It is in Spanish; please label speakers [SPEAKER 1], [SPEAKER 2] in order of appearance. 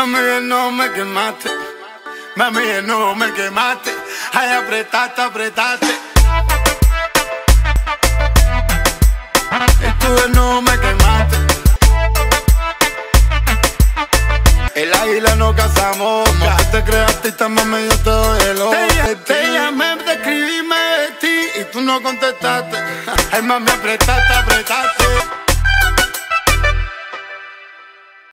[SPEAKER 1] Mami, no me quemaste. Mami, no me quemaste. Ay, apretaste, apretaste. Y tú no me quemaste. El águila no caza mosca. No te creas artista, mami, yo te doy el ojo. Te llamé, te escribí, me vestí y tú no contestaste. Ay, mami, apretaste, apretaste.